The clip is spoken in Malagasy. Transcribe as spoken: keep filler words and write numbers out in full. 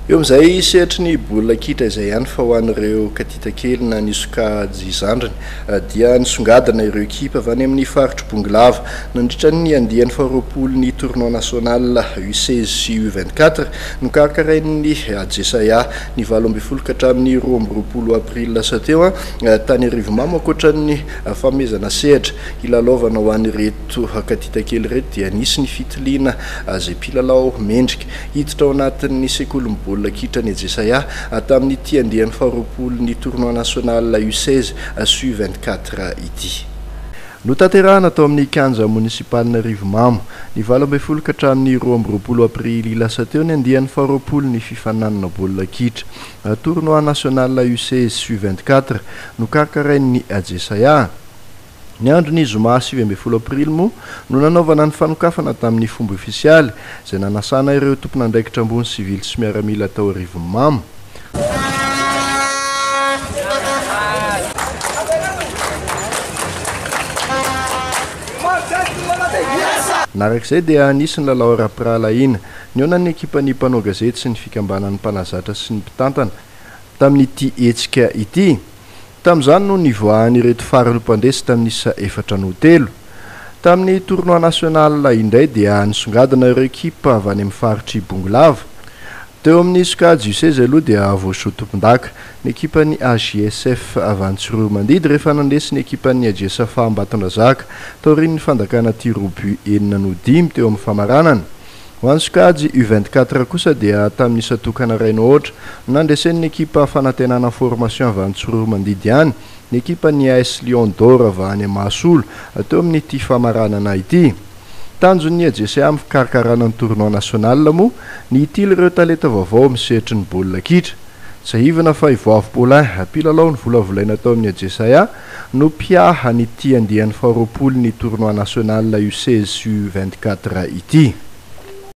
eo amin'izay sehatra ny baolina kitra izay ihany fa ho an'ireo katita kely na nisokajy zandrany dia nisongadina ireo ekipa avy any amin'ny faritry Bongolava nandritra ny andiany faharoapolo ny tournoi national U seize sy U vingt-quatre no karakarain'ny Jesaya ny valo ambin'ny folo ka hatramin'ny roa amby roapolo april lasa teo tany Rivomamo ankoatran'ny famezana sehatra ilalaovana ho an'ireto katita kely reto dia nisy ny fitiliana izay mpilalao mendrika hiditra ao anatin'ny sekoly baolina kitra ny Jesaya tamin'ny ity andiany faharoapolo ny tournoi national U seize sy U vingt-quatre ity. Notanterahana tao amin'ny kanja municipalina Rivomamo ny valo ambin'ny folo ka hatramin'ny roa amby roapolo aprily lasa teo ny andiany faharoapolo ny fifananana baolina kitra tournoi national U seize sy U vingt-quatre no karakarain'ny Jesaya. Ny andro ny zoma sivy ambin'ny folo aprily moa no nanaovana ny fanokafana tamin'ny fomba ofisialy izay nanasana ireo tompon'andraikitra ambony sivily sy miaramila tao Rivomamo. Narak'izay dia anisy ny lalao ara-pirahalaina ny onan'ny ekipan'ny mpanao gazety sy ny fikambanan'ny mpanazatra sy ny mpitantana tamin'ity hetsika ity. Tamin'izany no nivoahan'ny ireto faharoapandesy tamin'isa efatra no telo. Tamin'ny tournoi national indray dia nisongadina ireo ekipa avy any amin'ny faritry Bongolava. Teo amin'ny sokajy U seize aloha dia voasoa tompon-daka ny ekipan'ny A J S F avy any Tsiromandidy rehefa nandesy ny ekipan'ny Ajesafa Ambatondrazaka taorian'ny fandakana tiroby enina no dimy teo amin'ny famaranana. Ho an'ny sokajy U vingt-quatre kosa dia tamin'ny isatokana ray no ohatra nandresen'ny ekipa fanantenana formation avy any Tsiromandidy ihany ny ekipan'ny A S Lion d'Or avy any Mahasolo teo amin'ity famaranana ity. Tanjon'ny Jesaya amin'ny fikarakarana ny tournoi national moa ny itily ireo talenta vaovao misehatra ny baolina kitra. Sahivana fa Ivoavo Paulin mpilalao ny volavolaina tao amin'ny Jesaya no mpiaha nyity andiany faharoapolo ny tournoi national U seize sy U vingt-quatre ity.